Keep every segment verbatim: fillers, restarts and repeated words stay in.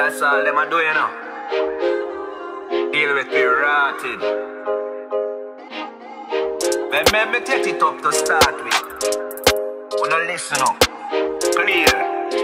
That's all them a do, you know. Deal with the rotted. But let me take it up to start with. Wanna listen up. Clear.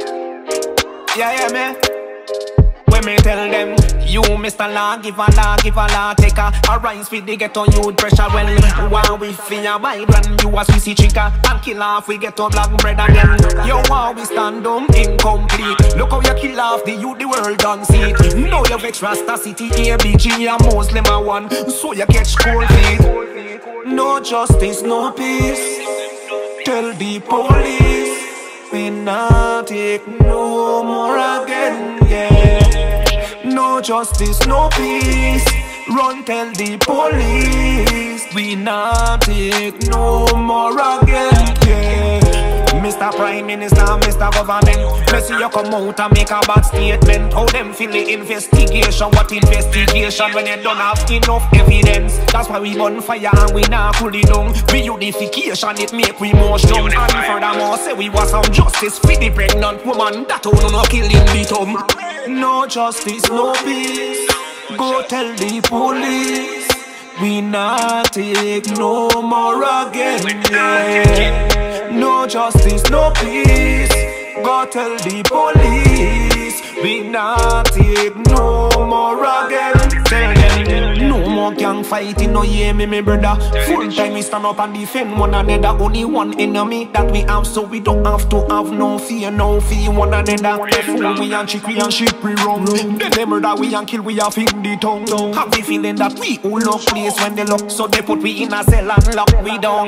Yeah, yeah, man. When me tell them, you Mister Law, give a law, give a law, take a arise with the ghetto youth pressure. Well, while we fear vibrant, you a Swissy chica, and kill off, we get a black bread again. Yo, while we stand dumb, incomplete. Look how you kill off the youth, the world done see it. Now you vex Rasta City, A B G, a Muslim a one, so you catch cold feet. No justice, no peace. Tell the police we not take no more again, yeah. No justice, no peace. Run tell the police we not take no more again, yeah. Mister Prime Minister, Mister Government, me see you come out and make a bad statement. How them feel the investigation? What investigation when you don't have enough evidence? That's why we burn fire and we not cool it down. Reunification, it make we more strong. And furthermore, say we want some justice for the pregnant woman that don't no killing the tongue. No justice, no peace. Go tell the police we not take no more again, yeah. No justice, no peace. Go tell the police we not take no more again. Tell them no more gang fighting, no yeah me, me brother. Full time we stand up and defend one another. Only one enemy that we have, so we don't have to have no fear, no fear one another. Fool we and chick we and shit we wrong. Then they murder we and kill we have in the tongue. Have the feeling that we all look place when they look, so they put we in a cell and lock we down.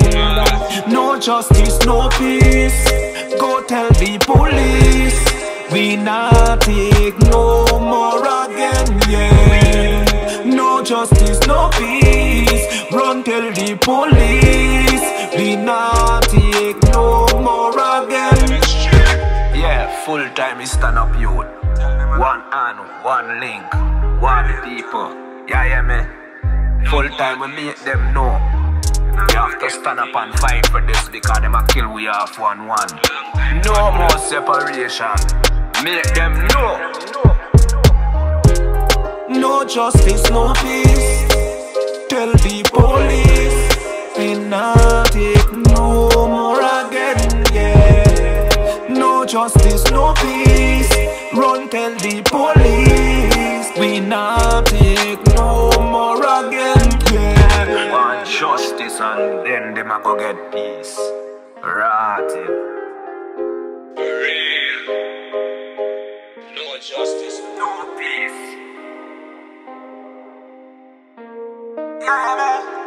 No justice, no peace. Go tell the police we not take no more again, yeah. No justice, no peace. Run tell the police we not take no more again. Yeah, full time is stand up youth. One hand, one link, one people. Yeah, yeah, man. Full time we make them know. We have to stand up and fight for this because them a kill we off one one. No more separation. Make them know. No justice, no peace. Tell the police we not take no more again, yeah. No justice, no peace. Run tell the police we not take no more again, yeah. Want justice and then them a go get peace. Rotted. Real. No justice, no peace. Yeah, man.